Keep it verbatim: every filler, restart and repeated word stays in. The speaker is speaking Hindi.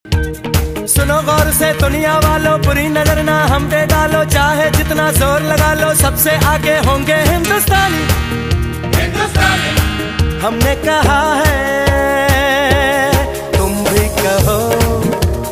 सुनो गौर से दुनिया वालों, बुरी नजर ना हम पे डालो, चाहे जितना जोर लगा लो सबसे आगे होंगे हिंदुस्तानी। हिंदुस्तानी हमने कहा है